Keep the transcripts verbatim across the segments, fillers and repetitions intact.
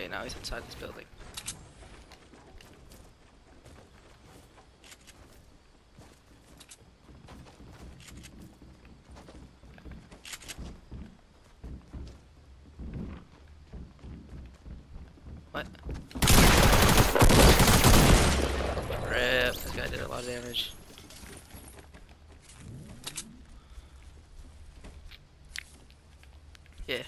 Okay, now he's inside this building. What? Rip, this guy did a lot of damage. Yeah.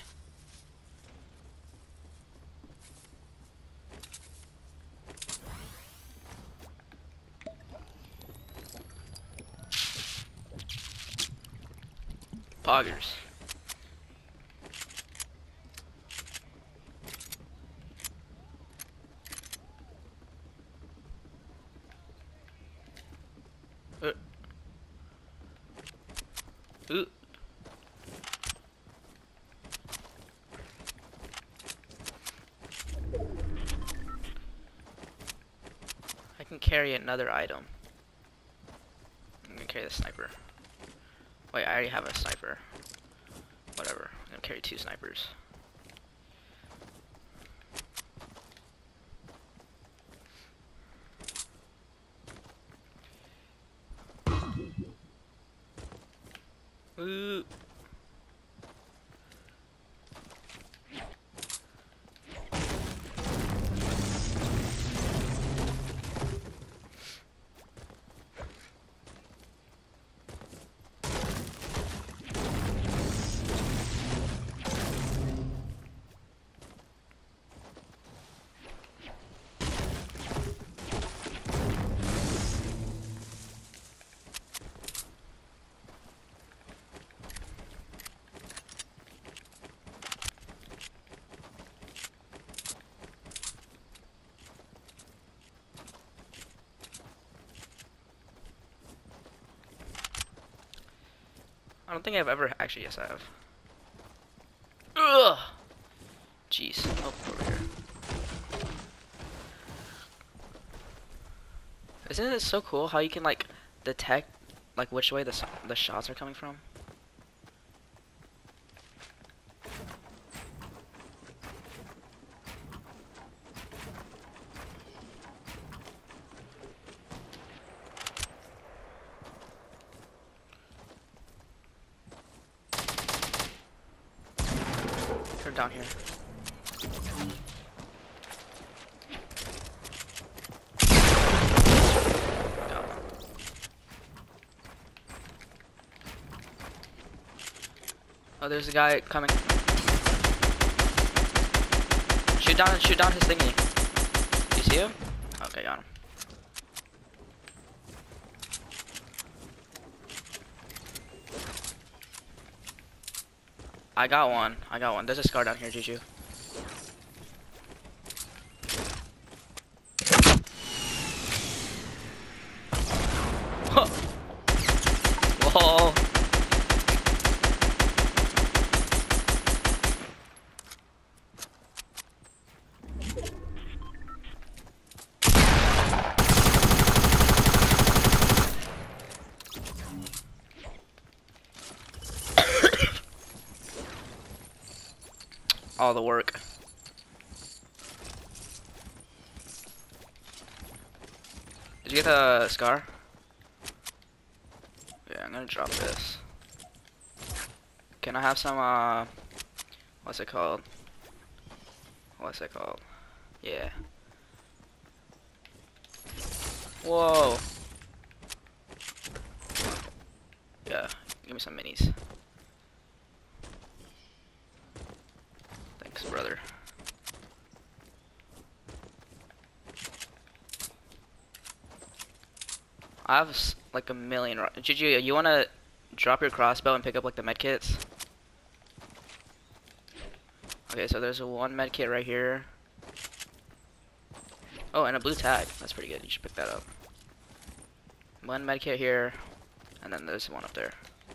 Poggers. Uh. Ooh. I can carry another item. I'm gonna carry the sniper. Wait, I already have a sniper. Whatever. I'm gonna carry two snipers. Ooh. I don't think I've ever actually. Yes, I have. Ugh. Jeez. Oh, over here. Isn't it so cool how you can like detect like which way the s- the shots are coming from? They're down here. Down. Oh, there's a guy coming. Shoot down, shoot down his thingy. You see him? Okay, got him. I got one. I got one. There's a scar down here, Juju. Whoa. All the work. Did you get the scar? Yeah, I'm gonna drop this. Can I have some, uh, what's it called? What's it called? Yeah. Whoa. Yeah, give me some minis. Thanks, brother. I have s- like a million. Juju, you wanna drop your crossbow and pick up like the med kits? Okay, so there's a one med kit right here. Oh, and a blue tag. That's pretty good. You should pick that up. One med kit here, and then there's one up there.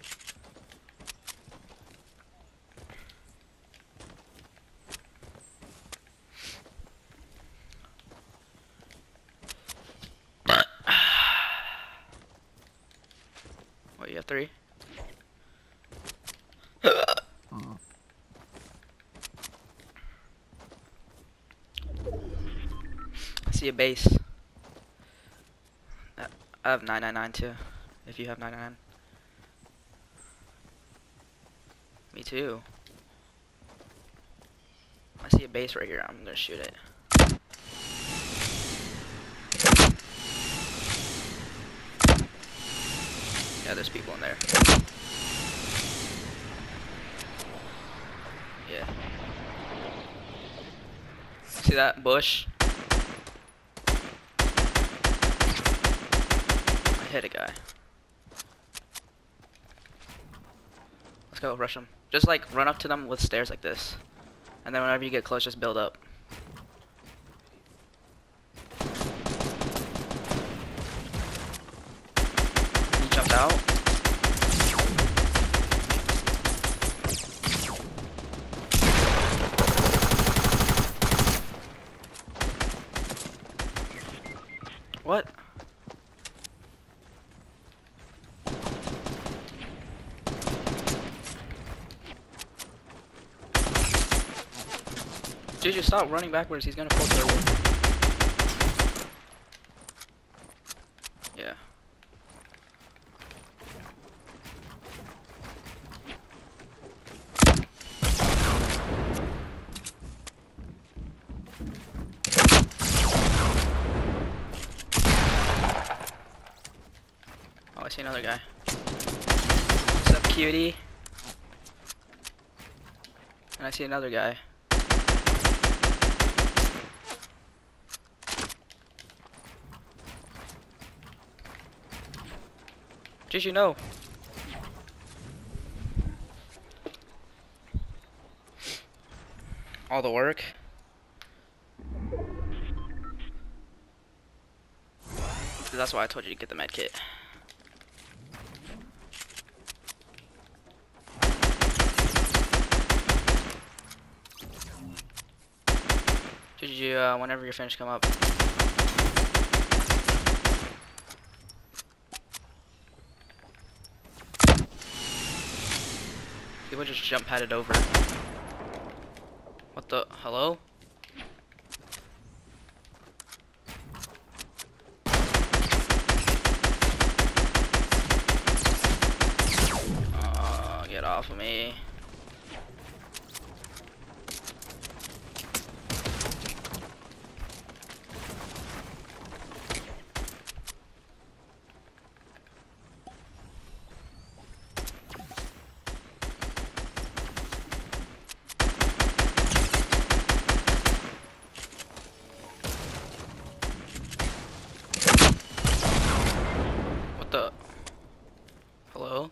What, you have three? see a base. Uh, I have nine nine nine too. If you have nine nine nine. Me too. I see a base right here. I'm gonna shoot it. Yeah, there's people in there. Yeah. See that bush? I hit a guy. Let's go rush them. Just like run up to them with stairs like this. And then whenever you get close, just build up. He jumped out. What? Dude, just stop running backwards. He's gonna pull through. Yeah. Oh, I see another guy. What's up, cutie? And I see another guy. Did you know? All the work. That's why I told you to get the med kit. Did you, uh, whenever you're finished, come up? People just jump padded over. What the? Hello? Oh, get off of me. The hello?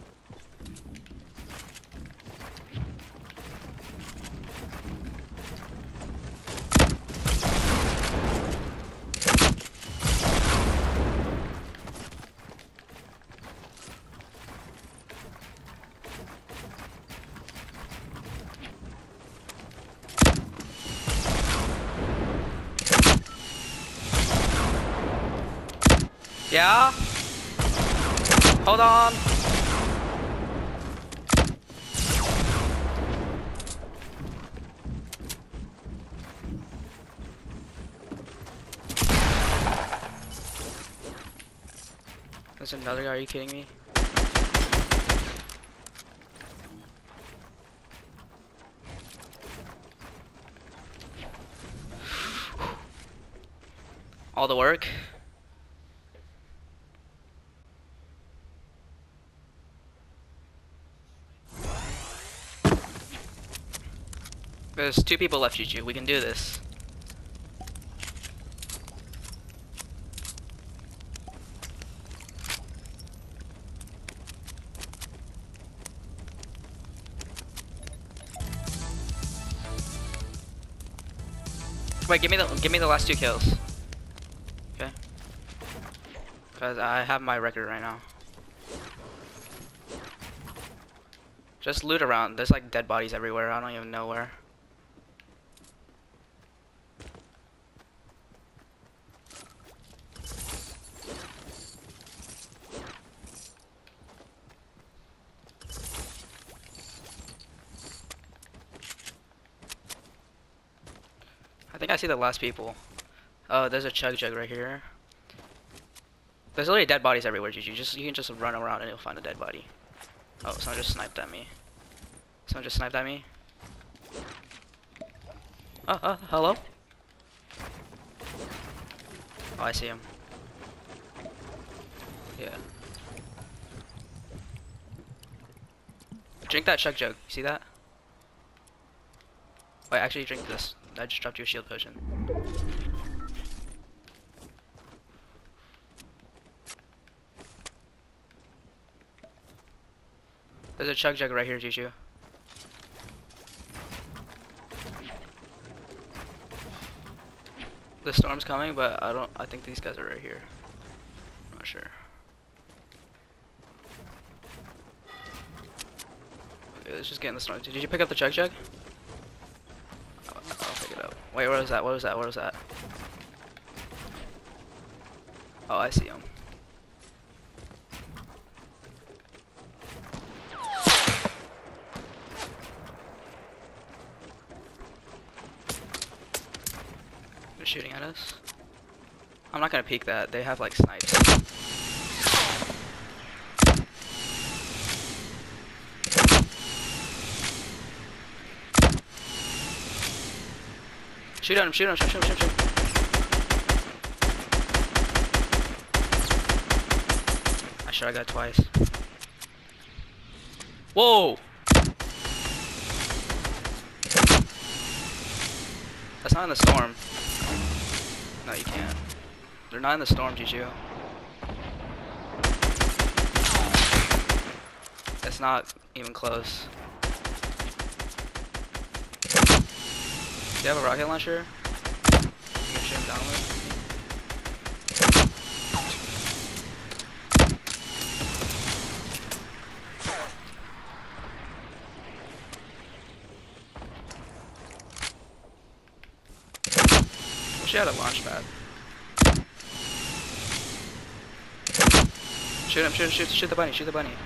Yeah? Hold on. There's another guy, are you kidding me? All the work. There's two people left, Juju. We can do this. Wait, give me the give me the last two kills. Okay. Cause I have my record right now. Just loot around. There's like dead bodies everywhere. I don't even know where. I think I see the last people. Oh, there's a chug jug right here. There's literally dead bodies everywhere, Juju. Just you can just run around and you'll find a dead body. Oh, someone just sniped at me. Someone just sniped at me. Oh, uh, hello? Oh, I see him. Yeah. Drink that chug jug. You see that? Wait, actually drink this. I just dropped you a shield potion. There's a chug jug right here, Juju. The storm's coming, but I don't. I think these guys are right here. I'm not sure. Okay, let's just get in the storm. Did you pick up the chug jug? I'll, I'll pick it up. Wait, where was that? What was that? What was that? Oh, I see him. They're shooting at us. I'm not gonna peek that. They have like snipes. Shoot at him, shoot at him, shoot, shoot, shoot, shoot. I shot a guy twice. Whoa! That's not in the storm. No, you can't. They're not in the storm, Juju. It's not even close. Do you have a rocket launcher? You can shoot him down with? Wish you had a launch pad. Shoot him, shoot him, shoot, shoot the bunny, shoot the bunny.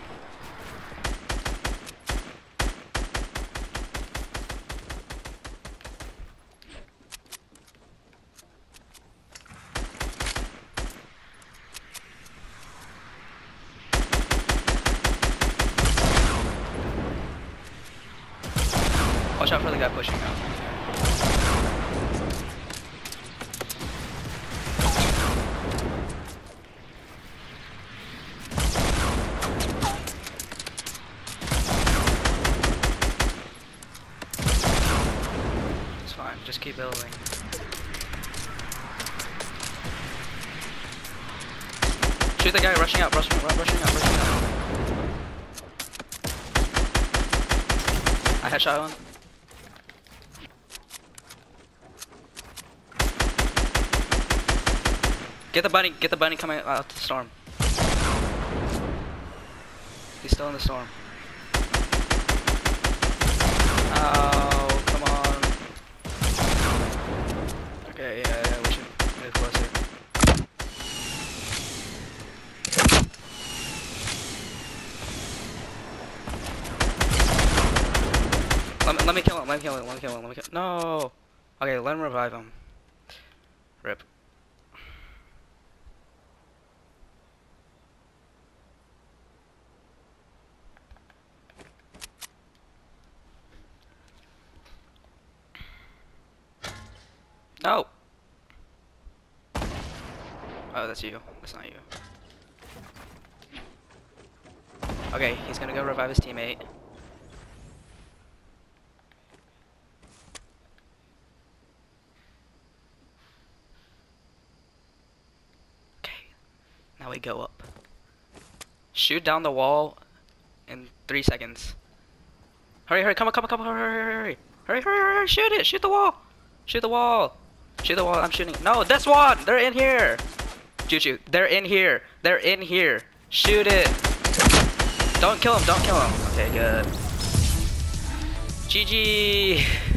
Watch out for the guy pushing out. It's fine, just keep building. Shoot the guy rushing out, rushing out, rushing out, rushing out. I headshot one. Get the bunny, get the bunny coming out to the storm. He's still in the storm. Oh, come on. Okay, yeah, yeah, we should move closer. Let me, let me kill him, let me kill him, let me kill him, let me kill him. No! Okay, let him revive him. Rip. No! Oh, that's you. That's not you. Okay, he's gonna go revive his teammate. Okay. Now we go up. Shoot down the wall in three seconds. Hurry, hurry, come on, come on, come on, hurry, hurry, hurry. Hurry, hurry, hurry, shoot it! Shoot the wall! Shoot the wall! Shoot the wall, I'm shooting. No, this one! They're in here! Juju, they're in here. They're in here. Shoot it. Don't kill him, don't kill him. Okay, good. G G!